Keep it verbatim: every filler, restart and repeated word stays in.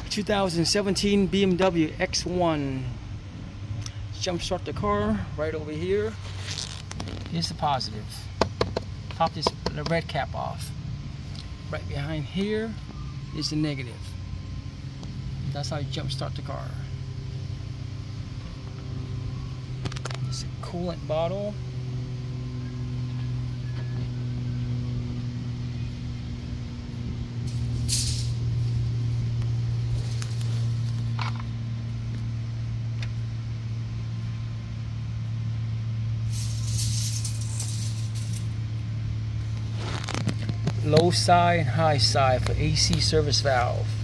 two thousand seventeen B M W X one. Jump start the car right over here. Here's the positive. Pop this the red cap off. Right behind here is the negative. That's how you jump start the car. It's a coolant bottle. Low side and high side for A C service valve.